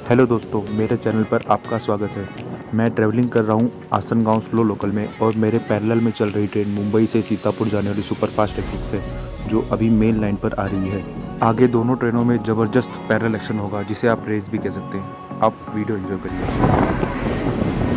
Hello दोस्तों, मेरे channel पर आपका स्वागत है। मैं ट्रैवलिंग कर रहा हूँ आसनगांव स्लो लोकल में और मेरे पैरेलल में चल रही ट्रेन मुंबई से सीतापुर जाने वाली सुपरफास्ट एक्सप्रेस है जो अभी मेन लाइन पर आ रही है। आगे दोनों ट्रेनों में ज़बरदस्त पैरेलल एक्शन होगा जिसे आप रेस भी कह सकते हैं। आप वीडियो एंजॉय करिए।